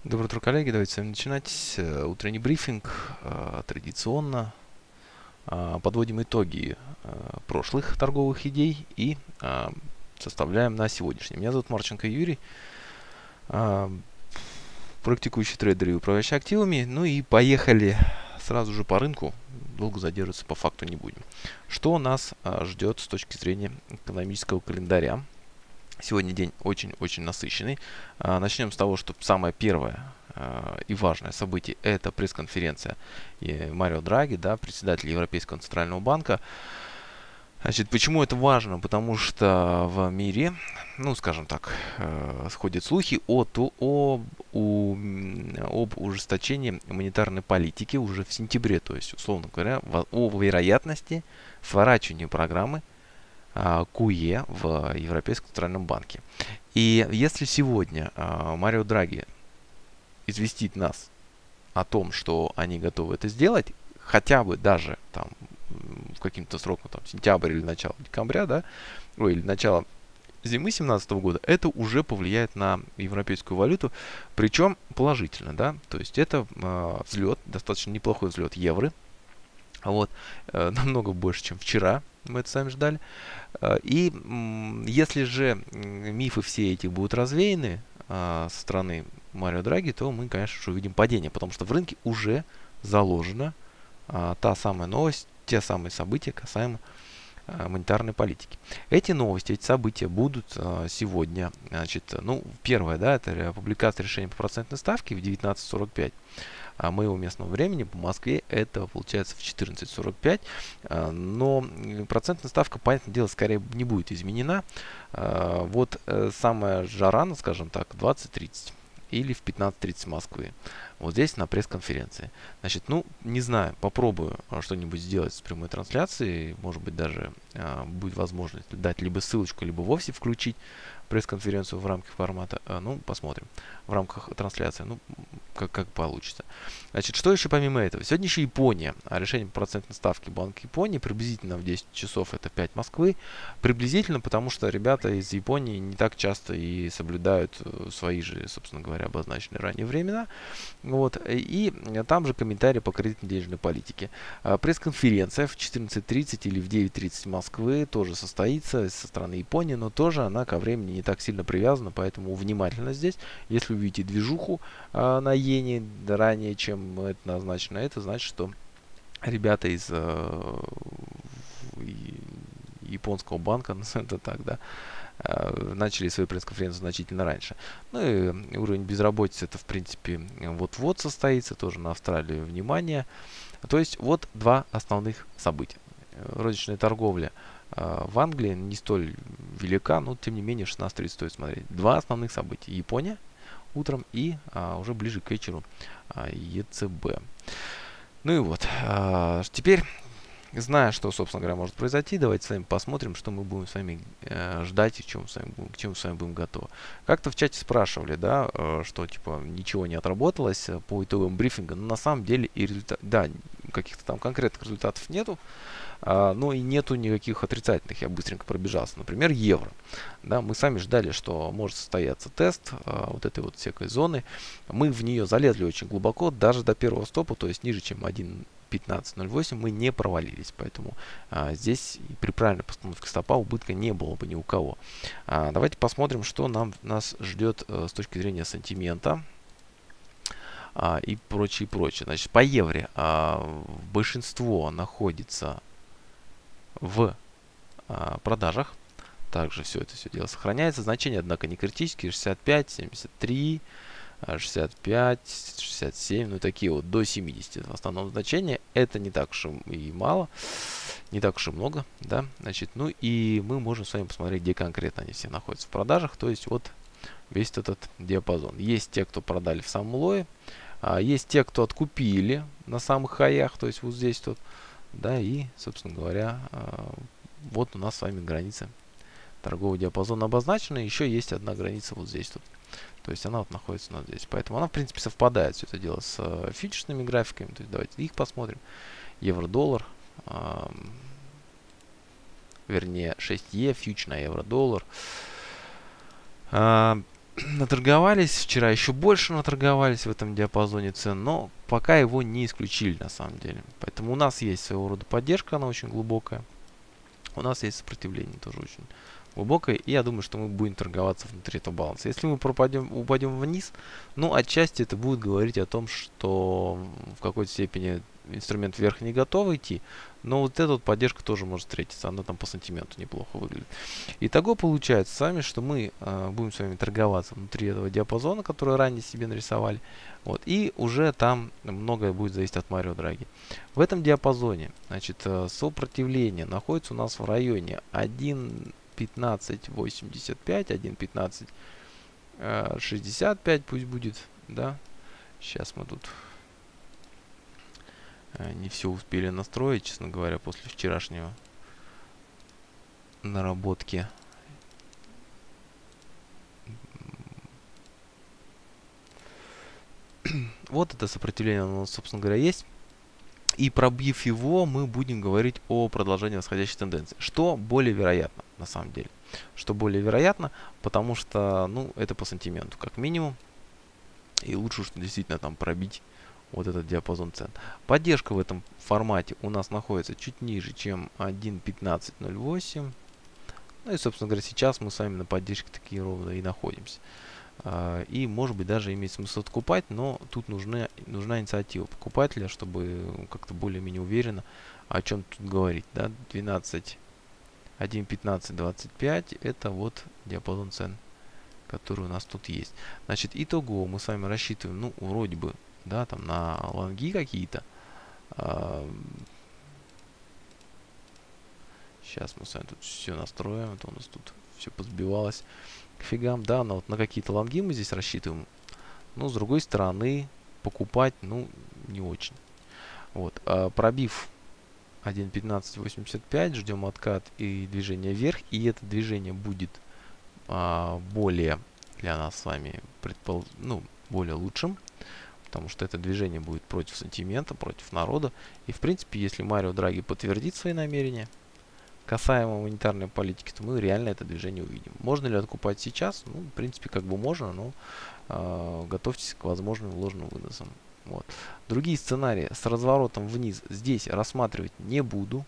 Доброе утро, коллеги. Давайте с вами начинать. Утренний брифинг. Традиционно подводим итоги прошлых торговых идей и составляем на сегодняшний. Меня зовут Марченко Юрий, практикующий трейдер и управляющий активами. Ну и поехали сразу же по рынку. Долго задерживаться по факту не будем. Что нас ждет с точки зрения экономического календаря? Сегодня день очень-очень насыщенный. Начнем с того, что самое первое и важное событие — это пресс-конференция Марио Драги, да, председателя Европейского центрального банка. Значит, почему это важно? Потому что в мире, ну, скажем так, ходят слухи об ужесточении монетарной политики уже в сентябре, то есть, условно говоря, о вероятности сворачивания программы QE в Европейском центральном банке. И если сегодня Марио Драги известит нас о том, что они готовы это сделать, хотя бы даже там в каким-то сроком, там, сентябрь или начало декабря, да, или начало зимы 2017 года, это уже повлияет на европейскую валюту, причем положительно, да, то есть это взлет, достаточно неплохой взлет евро, вот, намного больше, чем вчера, мы это сами ждали. И если же мифы все эти будут развеяны со стороны Марио Драги, то мы, конечно же, увидим падение, потому что в рынке уже заложена та самая новость, те самые события касаемо монетарной политики. Эти новости, эти события будут сегодня. Значит, ну, первое, да, это публикация решения по процентной ставке в 19:45. Моего местного времени по Москве это получается в 14:45, но процентная ставка, понятное дело, скорее не будет изменена. Вот самая жара, скажем так, 20:30 или в 15:30 Москвы. Вот здесь на пресс-конференции. Значит, ну, не знаю, попробую что-нибудь сделать с прямой трансляцией. Может быть, даже будет возможность дать либо ссылочку, либо вовсе включить пресс-конференцию в рамках формата. Ну, посмотрим. В рамках трансляции. Ну, как получится. Значит, что еще помимо этого? Сегодня еще Япония. Решение по процентной ставке Банка Японии приблизительно в 10 часов, это 5 Москвы. Приблизительно, потому что ребята из Японии не так часто и соблюдают свои же, собственно говоря, обозначенные ранее времена. Вот. И там же комментарии по кредитно-денежной политике. Пресс-конференция в 14:30 или в 9:30 Москвы тоже состоится со стороны Японии, но тоже она ко времени не так сильно привязана, поэтому внимательно здесь. Если увидите движуху на иене ранее, чем это назначено, это значит, что ребята из японского банка, это так, да, начали свою пресс-конференцию значительно раньше. Ну и уровень безработицы, это в принципе вот-вот состоится, тоже на Австралию внимание. То есть вот два основных события. Розничная торговля в Англии не столь велика, но тем не менее 16:30 стоит смотреть. Два основных события. Япония утром и уже ближе к вечеру ЕЦБ. Ну и вот. Теперь, зная, что, собственно говоря, может произойти, давайте с вами посмотрим, что мы будем с вами ждать и к чему с вами будем готовы. Как-то в чате спрашивали, да, что типа ничего не отработалось по итогам брифинга, но на самом деле и результат, да, каких-то там конкретных результатов нету. Но и нету никаких отрицательных, я быстренько пробежался. Например, евро. Да, мы сами ждали, что может состояться тест вот этой вот всякой зоны. Мы в нее залезли очень глубоко, даже до первого стопа, то есть ниже, чем 1.1508 мы не провалились. Поэтому здесь при правильной постановке стопа убытка не было бы ни у кого. Давайте посмотрим, что нас ждет с точки зрения сантимента. И прочее, прочее. Значит, по евро большинство находится в продажах. Также все дело сохраняется. Значение, однако, не критические. 65, 73, 65, 67. Ну, такие вот до 70 в основном значения. Это не так уж и мало. Не так уж и много. Да? Значит, ну и мы можем с вами посмотреть, где конкретно они все находятся в продажах. То есть вот весь этот диапазон. Есть те, кто продали в самом лое. Есть те, кто откупили на самых хаях. То есть вот здесь тут. Да, и, собственно говоря, вот у нас с вами граница торгового диапазона обозначена. Еще есть одна граница вот здесь тут. То есть она вот находится у нас здесь. Поэтому она, в принципе, совпадает все это дело с фьючерсными графиками. То есть давайте их посмотрим. Евро-доллар. Вернее, 6Е, фьюч на евро-доллар. наторговались, вчера еще больше наторговались в этом диапазоне цен, но пока его не исключили на самом деле. Поэтому у нас есть своего рода поддержка, она очень глубокая. У нас есть сопротивление тоже очень глубокое, и я думаю, что мы будем торговаться внутри этого баланса. Если мы упадем вниз, ну, отчасти это будет говорить о том, что в какой-то степени инструмент вверх не готов идти, но вот эта вот поддержка тоже может встретиться, она там по сантименту неплохо выглядит. Итого получается с вами, что мы будем с вами торговаться внутри этого диапазона, который ранее себе нарисовали, вот, и уже там многое будет зависеть от Марио Драги. В этом диапазоне, значит, сопротивление находится у нас в районе 1.1585, 1.1565 пусть будет, да. Сейчас мы тут не все успели настроить, честно говоря, после вчерашнего наработки. Вот это сопротивление у нас, собственно говоря, есть. И пробив его, мы будем говорить о продолжении восходящей тенденции. Что более вероятно, на самом деле. Что более вероятно, потому что, ну, это по сантименту, как минимум. И лучше, что действительно там пробить вот этот диапазон цен. Поддержка в этом формате у нас находится чуть ниже, чем 1.1508. Ну и, собственно говоря, сейчас мы с вами на поддержке такие ровно и находимся. И, может быть, даже имеет смысл откупать, но тут нужна инициатива покупателя, чтобы как-то более-менее уверенно о чем тут говорить. Да? 1.1525 это вот диапазон цен, который у нас тут есть. Значит, итого мы с вами рассчитываем, ну, вроде бы, да, там на лонги какие-то. Сейчас мы с вами тут все настроим. Это у нас тут все позбивалось к фигам. Да, вот на какие-то лонги мы здесь рассчитываем. Но с другой стороны, покупать, ну, не очень. Вот. Пробив 1.1585, ждем откат и движение вверх. И это движение будет более для нас с вами более лучшим. Потому что это движение будет против сантимента, против народа. И, в принципе, если Марио Драги подтвердит свои намерения касаемо монетарной политики, то мы реально это движение увидим. Можно ли откупать сейчас? Ну, в принципе, как бы можно, но готовьтесь к возможным вложенным выносам. Вот. Другие сценарии с разворотом вниз здесь рассматривать не буду.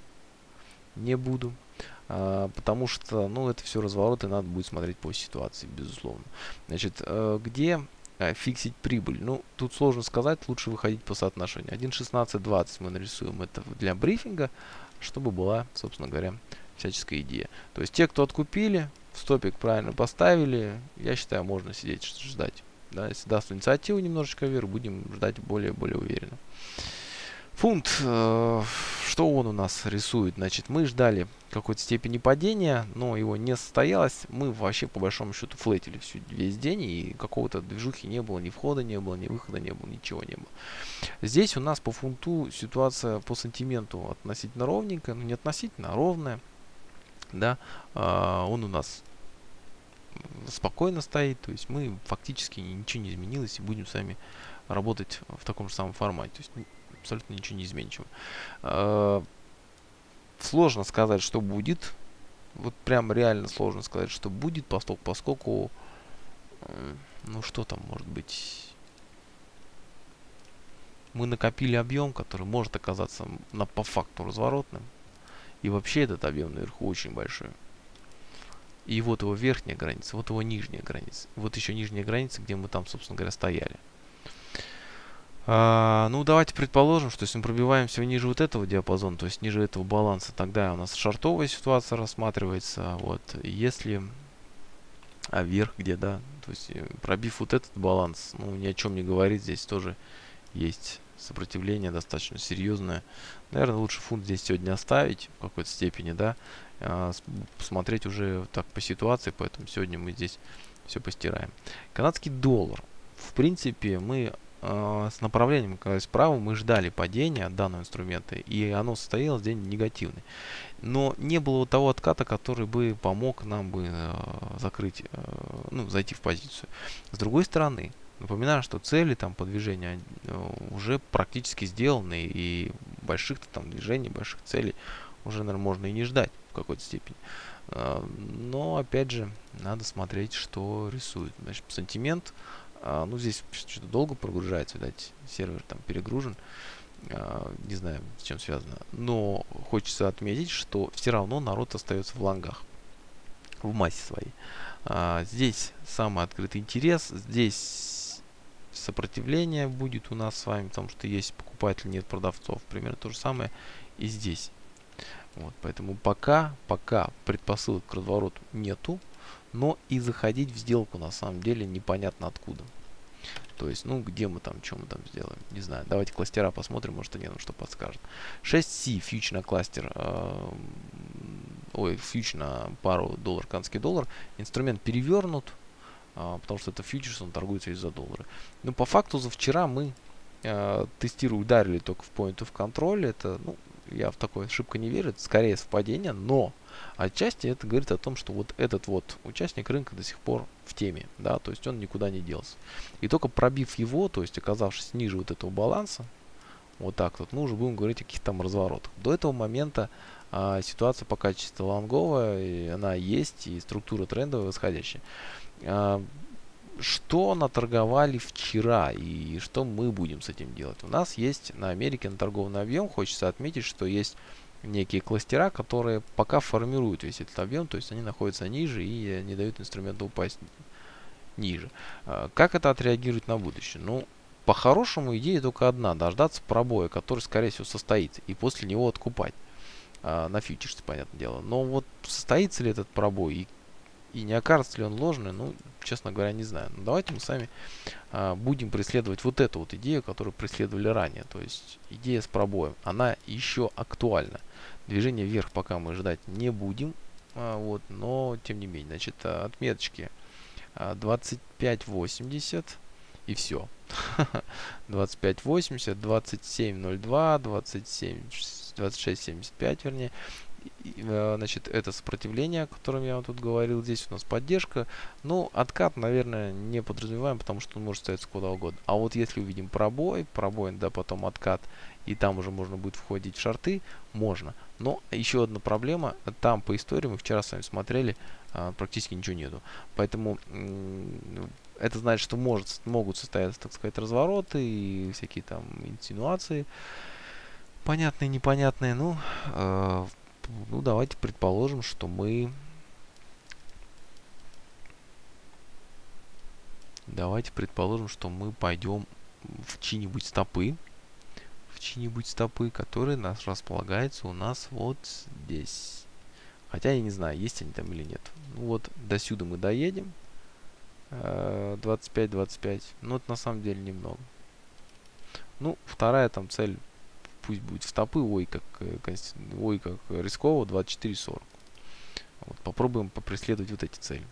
Потому что, ну, это все развороты, надо будет смотреть по ситуации, безусловно. Значит, где фиксить прибыль? Ну, тут сложно сказать, лучше выходить по соотношению. 1.1620 мы нарисуем это для брифинга, чтобы была, собственно говоря, всяческая идея. То есть те, кто откупили, в стопик правильно поставили, я считаю, можно сидеть, ждать. Да, если даст инициативу немножечко вверх, будем ждать более уверенно. Фунт, что он у нас рисует? Значит, мы ждали в какой-то степени падения, но его не состоялось. Мы вообще, по большому счету, флетили весь день, и какого-то движухи не было, ни входа не было, ни выхода не было, ничего не было. Здесь у нас по фунту ситуация по сантименту относительно ровненькая, ну не относительно, а ровная. Да, он у нас спокойно стоит, то есть мы фактически ничего не изменилось и будем с вами работать в таком же самом формате. То есть абсолютно ничего не изменчиво. Сложно сказать, что будет. Вот прям реально сложно сказать, что будет, поскольку ну что там может быть. Мы накопили объем, который может оказаться по факту разворотным. И вообще этот объем наверху очень большой. И вот его верхняя граница, вот его нижняя граница. Вот еще нижняя граница, где мы там, собственно говоря, стояли. Ну, давайте предположим, что если мы пробиваемся ниже вот этого диапазона, то есть ниже этого баланса, тогда у нас шортовая ситуация рассматривается. Вот. Если вверх где, да, то есть пробив вот этот баланс, ну, ни о чем не говорит, здесь тоже есть сопротивление достаточно серьезное. Наверное, лучше фунт здесь сегодня оставить в какой-то степени, да, посмотреть уже так по ситуации, поэтому сегодня мы здесь все постираем. Канадский доллар. В принципе, мы с направлением справа мы ждали падения данного инструмента, и оно состоялось день негативный. Но не было вот того отката, который бы помог нам бы закрыть, ну, зайти в позицию. С другой стороны, напоминаю, что цели там по движению уже практически сделаны, и больших там движений, больших целей уже, наверное, можно и не ждать в какой-то степени. Но, опять же, надо смотреть, что рисует. Значит, сантимент, ну, здесь что-то долго прогружается, видать, сервер там перегружен. Не знаю, с чем связано. Но хочется отметить, что все равно народ остается в лонгах, в массе своей. Здесь самый открытый интерес, здесь сопротивление будет у нас с вами, потому что есть покупатель, нет продавцов. Примерно то же самое и здесь. Вот, поэтому пока предпосылок к развороту нету, но и заходить в сделку на самом деле непонятно откуда. То есть, ну, где мы там, что мы там сделаем, не знаю. Давайте кластера посмотрим, может, они нам что подскажут. 6C, фьюч на кластер, фьюч на пару доллар, канадский доллар. Инструмент перевернут, потому что это фьючерс, он торгуется из-за доллара. Но по факту за вчера мы ударили только в point of control. Это, ну, я в такое шибко не верю, это скорее совпадение, но отчасти это говорит о том, что вот этот вот участник рынка до сих пор в теме, да, то есть он никуда не делся. И только пробив его, то есть оказавшись ниже вот этого баланса, вот так вот, мы уже будем говорить о каких-то там разворотах. До этого момента ситуация пока чисто лонговая, и она есть, и структура трендовая восходящая. Что наторговали вчера и что мы будем с этим делать? У нас есть на Америке наторгованный объем. Хочется отметить, что есть некие кластера, которые пока формируют весь этот объем, то есть они находятся ниже и не дают инструменту упасть ниже. Как это отреагирует на будущее? Ну, по-хорошему идея только одна: дождаться пробоя, который, скорее всего, состоится, и после него откупать на фьючерсе, понятное дело. Но вот состоится ли этот пробой и не окажется ли он ложный, ну, честно говоря, не знаю. Но давайте мы сами будем преследовать вот эту вот идею, которую преследовали ранее. То есть идея с пробоем, она еще актуальна. Движение вверх пока мы ждать не будем, вот, но тем не менее. Значит, отметочки 25.80 и все. 25.80, 27.02, 26.75, вернее. Значит, это сопротивление, о котором я вам тут говорил. Здесь у нас поддержка. Ну, откат, наверное, не подразумеваем, потому что он может стоять куда угодно. А вот если увидим пробой, да, потом откат, и там уже можно будет входить в шорты, можно. Но еще одна проблема, там по истории мы вчера с вами смотрели, практически ничего нету. Поэтому это значит, что могут состояться, так сказать, развороты и всякие там инсинуации, понятные, непонятные. Ну, давайте предположим, что мы... Давайте предположим, что мы пойдем в чьи-нибудь стопы. Которые располагаются у нас вот здесь. Хотя я не знаю, есть они там или нет. Ну вот, до сюда мы доедем. 25-25. Ну, это на самом деле немного. Ну, вторая там цель, пусть будет в стопы, ой, как рисково, 24.40. Вот, попробуем попреследовать вот эти цели.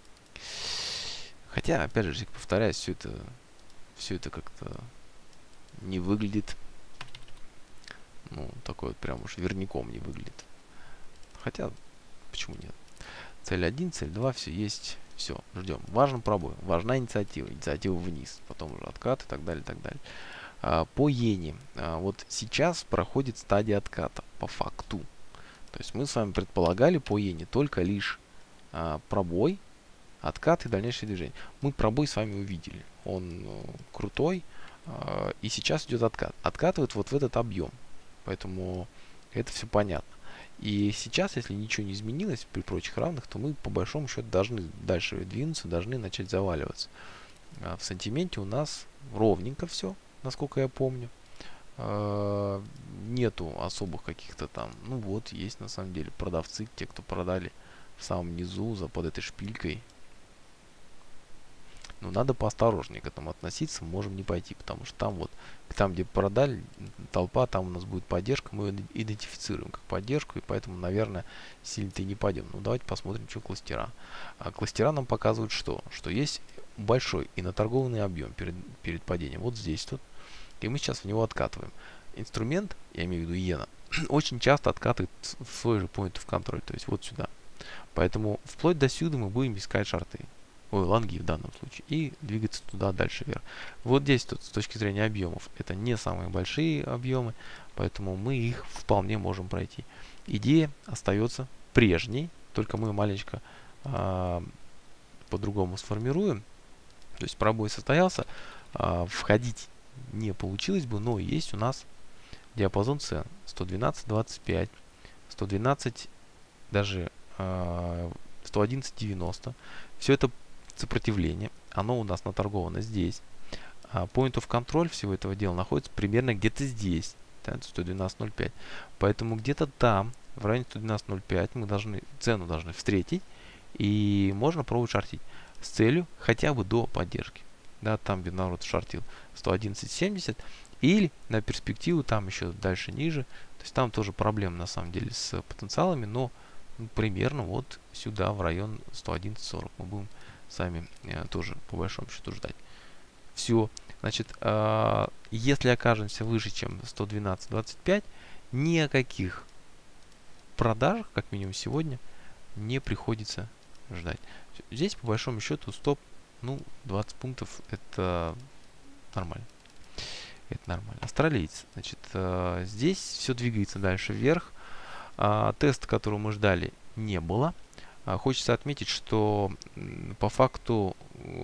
Хотя, опять же, повторяюсь, все это как-то не выглядит, ну, такой вот прям уж верняком не выглядит. Хотя, почему нет? Цель 1, цель 2, все есть, все, ждем. Важен пробой, важна инициатива вниз, потом уже откат и так далее, и так далее. По иене. Вот сейчас проходит стадия отката по факту. То есть мы с вами предполагали по иене только лишь пробой, откат и дальнейшее движение. Мы пробой с вами увидели. Он крутой. И сейчас идет откат. Откатывает вот в этот объем. Поэтому это все понятно. И сейчас, если ничего не изменилось при прочих равных, то мы по большому счету должны дальше двинуться, должны начать заваливаться. В сантименте у нас ровненько все, насколько я помню. Нету особых каких-то там, ну вот, есть на самом деле продавцы, те, кто продали в самом низу под этой шпилькой. Но надо поосторожнее к этому относиться, можем не пойти, потому что там вот, там где продали, толпа, там у нас будет поддержка, мы ее идентифицируем как поддержку, и поэтому, наверное, сильно-то и не пойдем. Ну, давайте посмотрим, что кластера. Кластера нам показывают что? Что есть большой и наторгованный объем перед падением. Вот здесь тут. И мы сейчас в него откатываем. Инструмент, я имею в виду иена, очень часто откатывает в свой же point of control, то есть вот сюда. Поэтому вплоть до сюда мы будем искать шорты. Лонги в данном случае, и двигаться туда дальше вверх. Вот здесь тут с точки зрения объемов это не самые большие объемы, поэтому мы их вполне можем пройти. Идея остается прежний, только мы маленечко по-другому сформируем. То есть пробой состоялся, входить не получилось бы, но есть у нас диапазон цен 112.25, 112, даже 111.90. Все это сопротивление, оно у нас наторговано здесь. Point of control всего этого дела находится примерно где-то здесь, да, 112.05. Поэтому где-то там, в районе 112.05, мы цену должны встретить, и можно пробовать шортить с целью хотя бы до поддержки. Да, там, где народ шортил 111.70, или на перспективу там еще дальше ниже. То есть там тоже проблема на самом деле с потенциалами, но примерно вот сюда, в район 111.40 мы будем сами тоже по большому счету ждать. Все. Значит, если окажемся выше, чем 112.25, ни о каких продажах, как минимум сегодня, не приходится ждать. Здесь, по большому счету, стоп, 20 пунктов, это нормально. Это нормально. Австралиец. Значит, здесь все двигается дальше вверх. Тест, которого мы ждали, не было. Хочется отметить, что по факту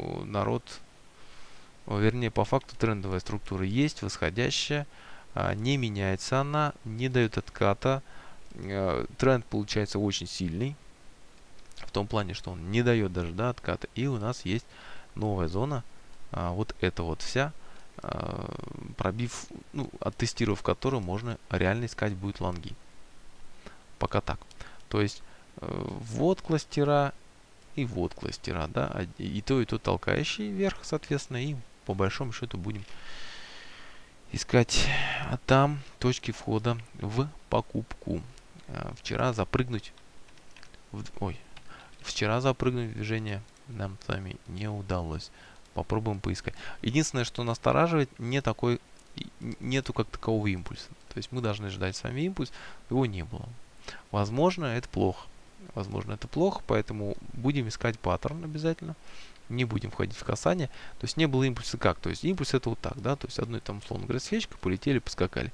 по факту трендовая структура есть, восходящая, не меняется она, не дает отката. Тренд получается очень сильный, в том плане, что он не дает даже отката. И у нас есть новая зона, вот эта вот вся, пробив, оттестировав которую, можно реально искать будет лонги. Пока так. То есть вот кластера и вот кластера, да, и то толкающий вверх, соответственно, и по большому счету будем искать там точки входа в покупку. Вчера запрыгнуть в движение нам с вами не удалось. Попробуем поискать. Единственное, что настораживает, нету как такового импульса. То есть мы должны ждать с вами импульс, его не было. Возможно, это плохо. Поэтому будем искать паттерн обязательно. Не будем входить в касание. То есть не было импульса как? То есть импульс это вот так, да? То есть одной там, условно говоря, свечкой полетели, поскакали.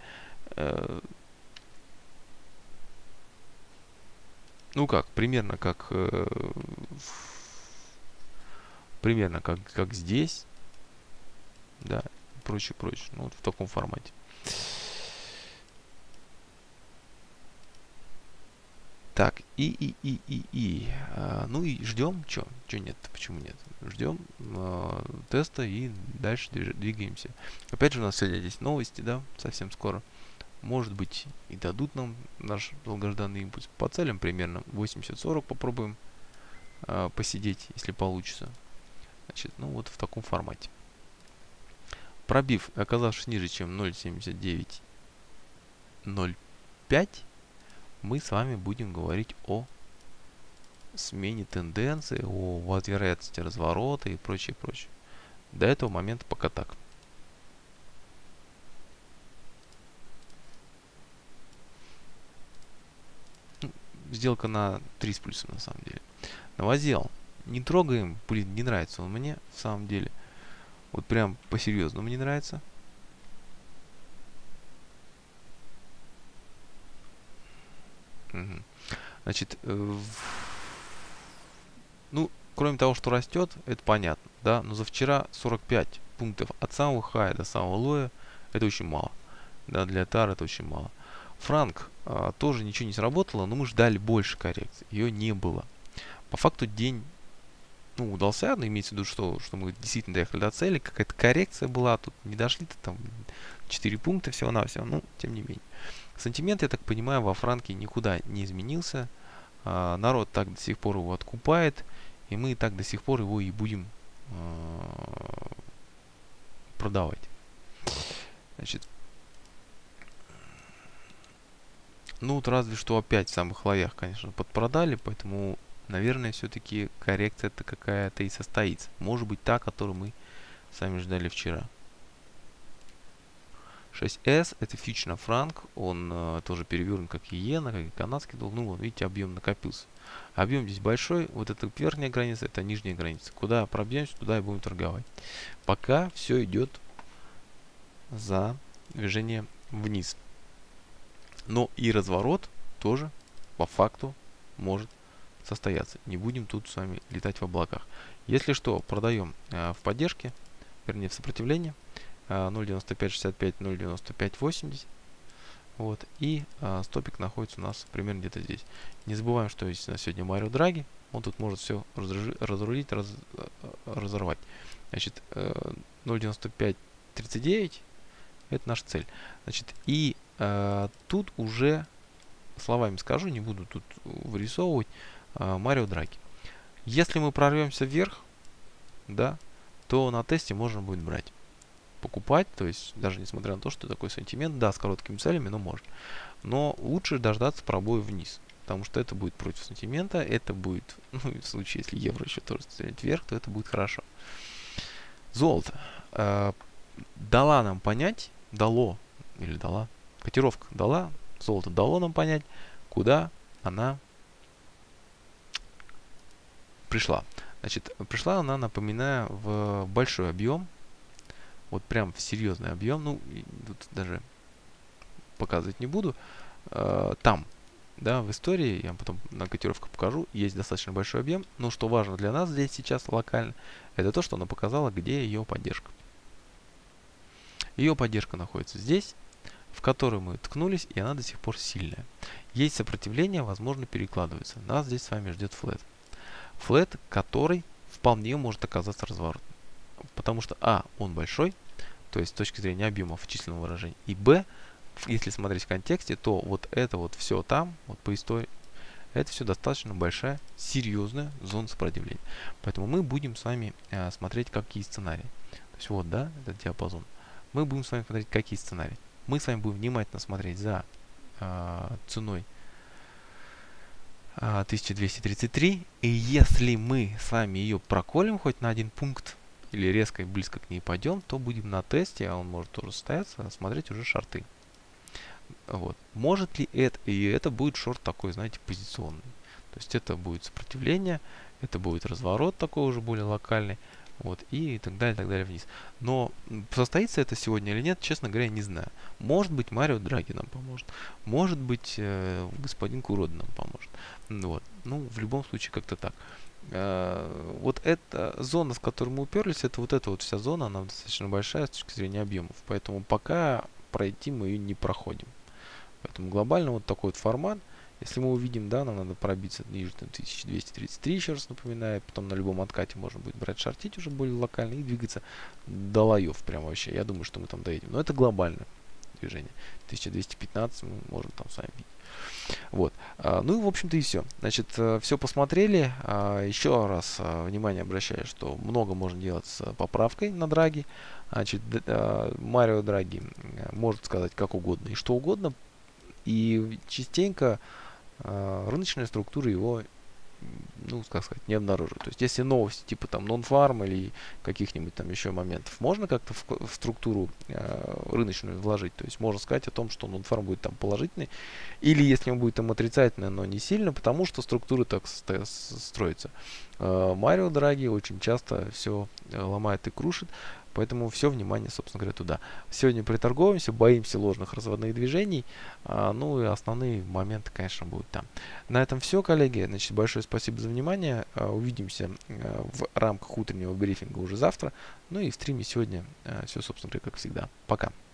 Примерно как здесь, да, прочее. Вот в таком формате. Так, и ждем, чё нет, почему нет? Ждем теста и дальше двигаемся. Опять же у нас сегодня здесь новости, да, совсем скоро. Может быть и дадут нам наш долгожданный импульс. По целям примерно 80-40 попробуем посидеть, если получится. Значит, вот в таком формате. Пробив, оказавшись ниже, чем 0.7905, мы с вами будем говорить о смене тенденции, о вероятности разворота и прочее. До этого момента пока так. Сделка на 3 с плюсом на самом деле. Новозел. Не трогаем, не нравится он мне в самом деле. Вот прям по-серьезному не нравится. Значит, кроме того, что растет, это понятно, да, но за вчера 45 пунктов от самого хая до самого лоя, это очень мало, да, для TAR это очень мало. Франк тоже ничего не сработало, но мы ждали больше коррекции, ее не было. По факту день, удался, но имеется в виду, что мы действительно доехали до цели, какая-то коррекция была, тут не дошли-то там 4 пункта всего-навсего, тем не менее. Сантимент, я так понимаю, во франке никуда не изменился. Народ так до сих пор его откупает. И мы так до сих пор его и будем продавать. Значит, разве что опять в самых лоях, конечно, подпродали. Поэтому, наверное, все-таки коррекция-то какая-то и состоится. Может быть, та, которую мы сами ждали вчера. 6S, это фьючер на франк, он тоже перевернут как и иена, как и канадский доллар. Видите, объем накопился. Объем здесь большой, вот это верхняя граница, это нижняя граница. Куда пробьемся, туда и будем торговать. Пока все идет за движение вниз. Но и разворот тоже по факту может состояться. Не будем тут с вами летать в облаках. Если что, продаем в поддержке, вернее в сопротивлении 0.9565, 0.9580. Вот, и стопик находится у нас примерно где-то здесь. Не забываем, что есть на сегодня Марио Драги. Он тут может все разрулить, разорвать. Значит, 0.9539 это наша цель. Значит, и тут уже словами скажу, не буду тут вырисовывать, Марио Драги. Если мы прорвемся вверх, да, то на тесте можно будет брать. Покупать, то есть даже несмотря на то, что такой сантимент, да, с короткими целями, но можно. Но лучше дождаться пробоя вниз, потому что это будет против сантимента, это будет, ну, в случае, если евро еще тоже стрелять вверх, то это будет хорошо. Золото. Дала нам понять, дала, котировка дала, золото дало нам понять, куда она пришла. Значит, пришла она, напоминаю, в большой объем, вот прям в серьезный объем, ну, тут даже показывать не буду, там, да, в истории, я вам потом на котировках покажу, есть достаточно большой объем, но что важно для нас здесь сейчас локально, это то, что она показала, где ее поддержка. Ее поддержка находится здесь, в которую мы ткнулись, и она до сих пор сильная. Есть сопротивление, возможно, перекладывается. Нас здесь с вами ждет флэт. Флэт, который вполне может оказаться разворотным. Потому что, он большой, то есть с точки зрения объемов численного выражения, и б, если смотреть в контексте, то вот это вот все там, вот по истории, это все достаточно большая, серьезная зона сопротивления. Поэтому мы будем с вами смотреть, какие сценарии. То есть вот, да, этот диапазон. Мы будем с вами смотреть, какие сценарии. Мы с вами будем внимательно смотреть за ценой 1233. И если мы с вами ее проколем хоть на один пункт, или резко и близко к ней пойдем, то будем на тесте, а он может тоже состояться, смотреть уже шорты. Вот. Может ли это, и это будет шорт такой, знаете, позиционный. То есть это будет сопротивление, это будет разворот такой уже более локальный, вот, и так далее вниз. Но состоится это сегодня или нет, честно говоря, не знаю. Может быть, Марио Драги нам поможет. Может быть, господин Курод нам поможет. Вот. Ну, в любом случае, как-то так. Вот эта зона, в которой мы уперлись, это вот вся зона, она достаточно большая с точки зрения объемов. Поэтому пока пройти мы ее не проходим. Поэтому глобально вот такой вот формат. Если мы увидим, да, нам надо пробиться ниже 1233, еще раз напоминаю. Потом на любом откате можно будет брать, шортить уже более локально и двигаться до лоев прям вообще. Я думаю, что мы там доедем. Но это глобальное движение. 1215 мы можем там с вами видеть. Вот. Ну и, в общем-то, и все. Значит, все посмотрели. Еще раз внимание обращаю, что много можно делать с поправкой на Драги. Значит, Марио Драги может сказать как угодно и что угодно. И частенько рыночная структура его, ну, как сказать, не обнаруживает. То есть, если новости типа там нон-фарм или каких-нибудь там еще моментов, можно как-то в структуру рыночную вложить. То есть, можно сказать о том, что нон-фарм будет там положительный. Или если он будет там отрицательный, но не сильно, потому что структура так строится. Марио Драги очень часто все ломает и крушит. Поэтому все внимание, собственно говоря, туда. Сегодня приторговываемся, боимся ложных разводных движений. Ну и основные моменты, конечно, будут там. На этом все, коллеги. Значит, большое спасибо за внимание. Увидимся в рамках утреннего брифинга уже завтра. Ну и в стриме сегодня все, собственно говоря, как всегда. Пока.